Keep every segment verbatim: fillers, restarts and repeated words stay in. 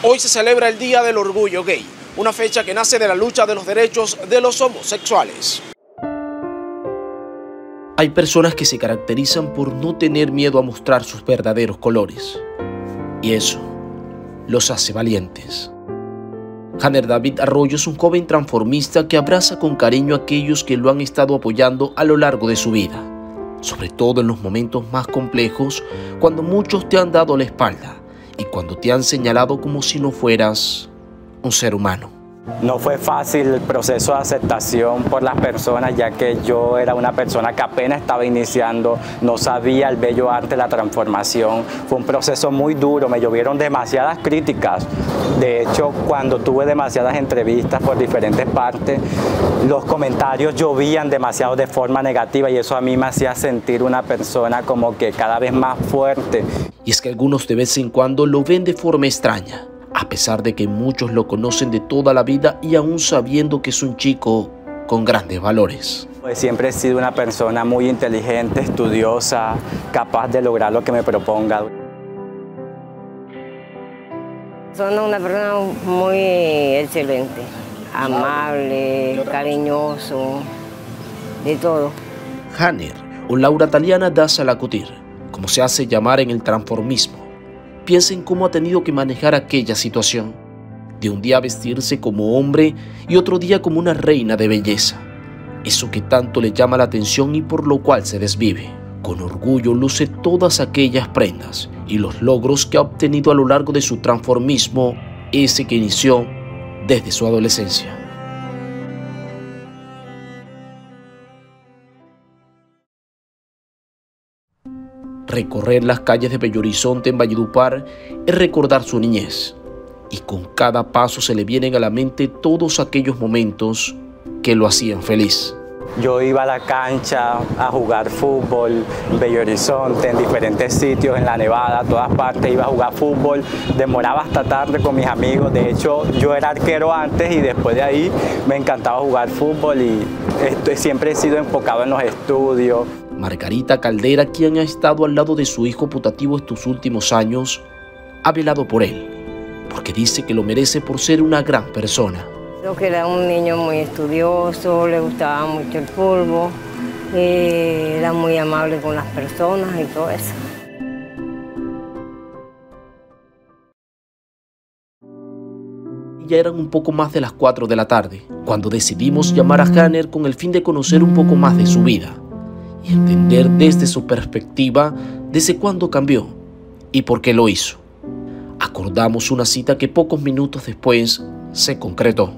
Hoy se celebra el Día del Orgullo Gay, una fecha que nace de la lucha de los derechos de los homosexuales. Hay personas que se caracterizan por no tener miedo a mostrar sus verdaderos colores. Y eso los hace valientes. Hanner David Arroyo es un joven transformista que abraza con cariño a aquellos que lo han estado apoyando a lo largo de su vida. Sobre todo en los momentos más complejos, cuando muchos te han dado la espalda y cuando te han señalado como si no fueras un ser humano. No fue fácil el proceso de aceptación por las personas, ya que yo era una persona que apenas estaba iniciando, no sabía el bello arte de la transformación. Fue un proceso muy duro, me llovieron demasiadas críticas. De hecho, cuando tuve demasiadas entrevistas por diferentes partes, los comentarios llovían demasiado de forma negativa y eso a mí me hacía sentir una persona como que cada vez más fuerte. Y es que algunos de vez en cuando lo ven de forma extraña, a pesar de que muchos lo conocen de toda la vida y aún sabiendo que es un chico con grandes valores. Pues siempre he sido una persona muy inteligente, estudiosa, capaz de lograr lo que me proponga. Soy una persona muy excelente, amable, cariñoso, de todo. Hanner, o Laura Taliana Daza Lacutir, como se hace llamar en el transformismo, piensa en cómo ha tenido que manejar aquella situación, de un día vestirse como hombre y otro día como una reina de belleza. Eso que tanto le llama la atención y por lo cual se desvive. Con orgullo luce todas aquellas prendas y los logros que ha obtenido a lo largo de su transformismo, ese que inició desde su adolescencia. Recorrer las calles de Bello Horizonte en Valledupar es recordar su niñez, y con cada paso se le vienen a la mente todos aquellos momentos que lo hacían feliz. Yo iba a la cancha a jugar fútbol en Bello Horizonte, en diferentes sitios, en la Nevada, a todas partes iba a jugar fútbol, demoraba hasta tarde con mis amigos. De hecho, yo era arquero antes y después de ahí me encantaba jugar fútbol y esto, siempre he sido enfocado en los estudios. Margarita Caldera, quien ha estado al lado de su hijo putativo estos últimos años, ha velado por él, porque dice que lo merece por ser una gran persona. Creo que era un niño muy estudioso, le gustaba mucho el fútbol, eh, era muy amable con las personas y todo eso. Ya eran un poco más de las cuatro de la tarde, cuando decidimos llamar a Hanner con el fin de conocer un poco más de su vida y entender desde su perspectiva desde cuándo cambió y por qué lo hizo. Acordamos una cita que pocos minutos después se concretó.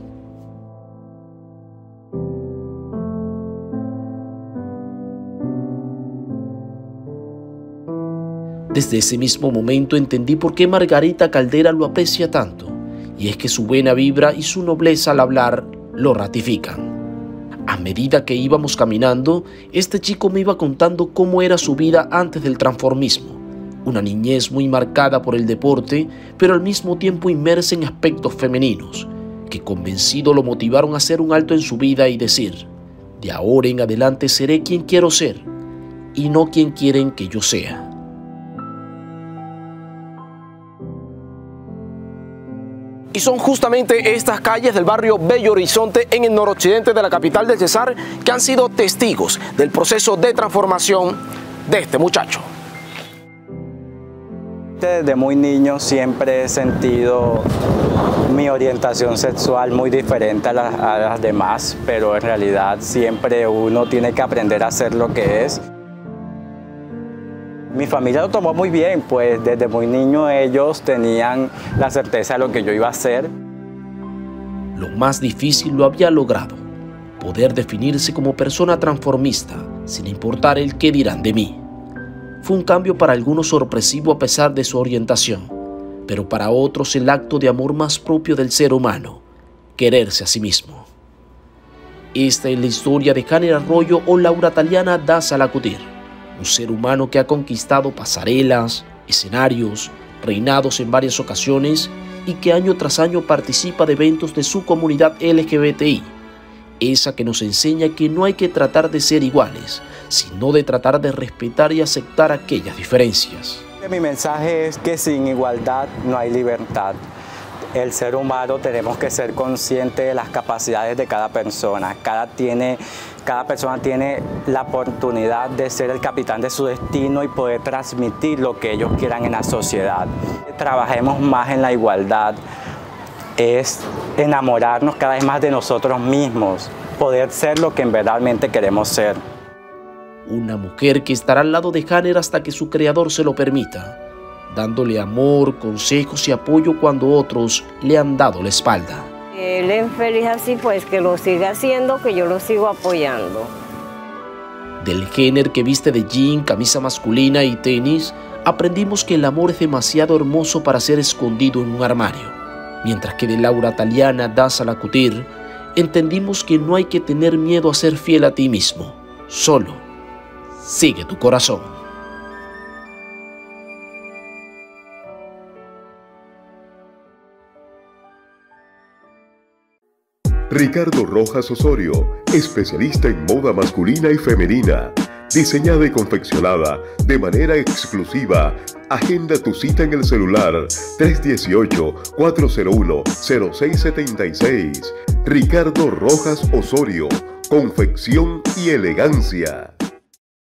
Desde ese mismo momento entendí por qué Margarita Caldera lo aprecia tanto, y es que su buena vibra y su nobleza al hablar lo ratifican. A medida que íbamos caminando, este chico me iba contando cómo era su vida antes del transformismo, una niñez muy marcada por el deporte, pero al mismo tiempo inmersa en aspectos femeninos, que convencido lo motivaron a hacer un alto en su vida y decir: de ahora en adelante seré quien quiero ser, y no quien quieren que yo sea. Y son justamente estas calles del barrio Bello Horizonte en el noroccidente de la capital del Cesar que han sido testigos del proceso de transformación de este muchacho. Desde muy niño siempre he sentido mi orientación sexual muy diferente a las, a las demás, pero en realidad siempre uno tiene que aprender a ser lo que es. Mi familia lo tomó muy bien, pues desde muy niño ellos tenían la certeza de lo que yo iba a hacer. Lo más difícil lo había logrado, poder definirse como persona transformista, sin importar el qué dirán de mí. Fue un cambio para algunos sorpresivo a pesar de su orientación, pero para otros el acto de amor más propio del ser humano, quererse a sí mismo. Esta es la historia de Hanner Arroyo o Laura Taliana Daza Lacutir. Un ser humano que ha conquistado pasarelas, escenarios, reinados en varias ocasiones y que año tras año participa de eventos de su comunidad L G B T I. Esa que nos enseña que no hay que tratar de ser iguales, sino de tratar de respetar y aceptar aquellas diferencias. Mi mensaje es que sin igualdad no hay libertad. el ser humano tenemos que ser conscientes de las capacidades de cada persona. Cada, tiene, cada persona tiene la oportunidad de ser el capitán de su destino y poder transmitir lo que ellos quieran en la sociedad. Trabajemos más en la igualdad, es enamorarnos cada vez más de nosotros mismos, poder ser lo que realmente queremos ser. Una mujer que estará al lado de Hanner hasta que su creador se lo permita, dándole amor, consejos y apoyo cuando otros le han dado la espalda. Él es feliz así, pues que lo siga haciendo, que yo lo sigo apoyando. Del Hanner que viste de jean, camisa masculina y tenis, aprendimos que el amor es demasiado hermoso para ser escondido en un armario. Mientras que de Laura Taliana Daza Lacutir, entendimos que no hay que tener miedo a ser fiel a ti mismo. Solo sigue tu corazón. Ricardo Rojas Osorio, especialista en moda masculina y femenina, diseñada y confeccionada de manera exclusiva. Agenda tu cita en el celular tres uno ocho, cuatro cero uno, cero seis siete seis. Ricardo Rojas Osorio, confección y elegancia.